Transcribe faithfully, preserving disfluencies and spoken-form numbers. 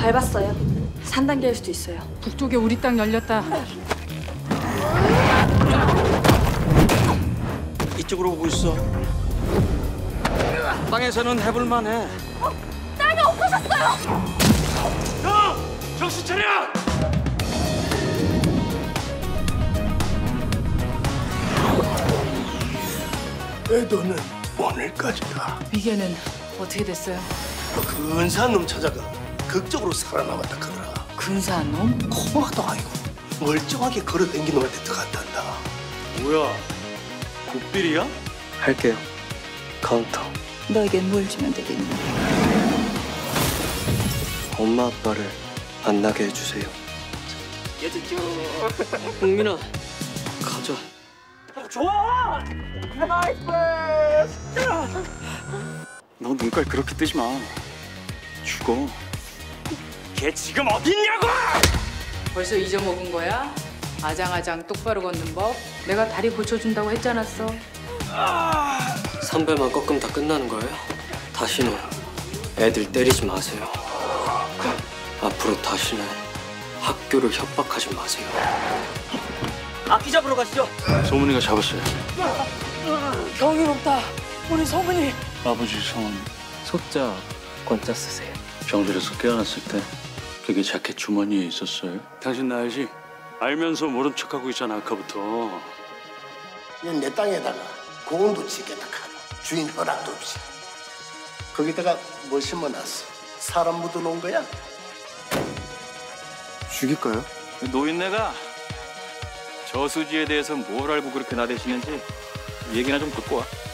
밟았어요. 삼 단계일 수도 있어요. 북쪽에 우리 땅 열렸다. 이쪽으로 오고 있어. 땅에서는 해볼만해. 어? 땅이 엎어졌어요! 형! 정신 차려! 애도는 오늘까지다. 미개는 어떻게 됐어요? 그 근사한 놈 찾아가 극적으로 살아남았다 그러라. 근사한 놈? 코마도 아니고 멀쩡하게 걸어댕긴 놈한테 들어갔단다. 뭐야? 굿빌이야? 할게요. 카운터. 너에겐 뭘 주면 되겠니? 엄마 아빠를 만나게 해주세요. 흥민아, 가자. 너 눈깔 그렇게 뜨지 마. 죽어. 걔 지금 어디 있냐고! 벌써 잊어먹은 거야? 아장아장 똑바로 걷는 법. 내가 다리 고쳐준다고 했잖았어. 선배만 꺾으면 다 끝나는 거예요? 다시는 애들 때리지 마세요. 앞으로 다시는 학교를 협박하지 마세요. 악기 잡으러 가시죠. 소문이가 잡았어요. 경이롭다. 우리 소문이. 아버지 성은 소자 권자 쓰세요. 병실에서 깨어났을 때 그게 자켓 주머니에 있었어요. 당신 나 알지? 알면서 모른 척하고 있잖아 아까부터. 이건 내 땅에다가 공원도 짓겠다 카노. 주인 허락도 없이. 거기다가 뭐 심어놨어? 사람 묻어놓은 거야? 죽일까요? 노인네가 저수지에 대해서 뭘 알고 그렇게 나대시는지 얘기나 좀 듣고 와.